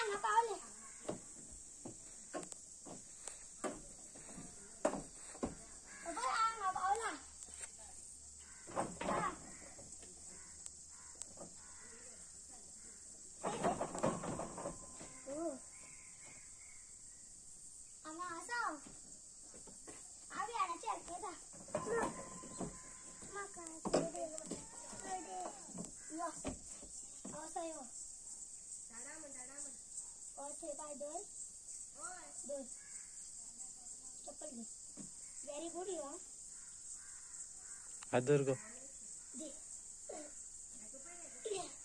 nggak boleh. Nggak boleh. Ama asal. Abi ada cek kita. Makan. Yo. Asal yo. Okay, bye, Dol. Dol. Chappal deh. Very good, you know. Adur ko. Yeah.